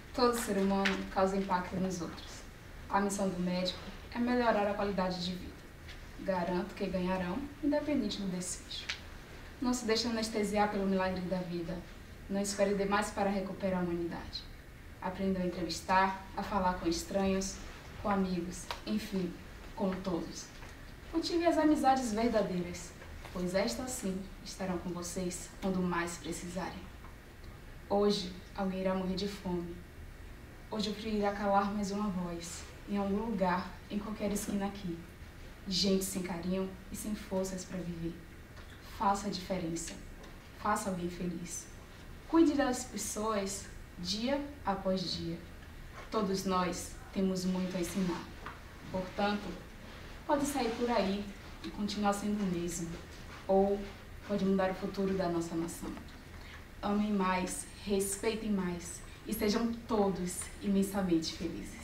Todo ser humano causa impacto nos outros. A missão do médico é melhorar a qualidade de vida. Garanto que ganharão, independente do desfecho. Não se deixe anestesiar pelo milagre da vida. Não espere demais para recuperar a humanidade. Aprenda a entrevistar, a falar com estranhos, com amigos, enfim, com todos. Cultive as amizades verdadeiras, pois estas sim estarão com vocês quando mais precisarem. Hoje, alguém irá morrer de fome. Hoje o frio irá calar mais uma voz, em algum lugar, em qualquer esquina aqui. Gente sem carinho e sem forças para viver. Faça a diferença. Faça alguém feliz. Cuide das pessoas dia após dia. Todos nós temos muito a ensinar. Portanto, pode sair por aí e continuar sendo o mesmo. Ou pode mudar o futuro da nossa nação. Amem mais, respeitem mais e sejam todos imensamente felizes.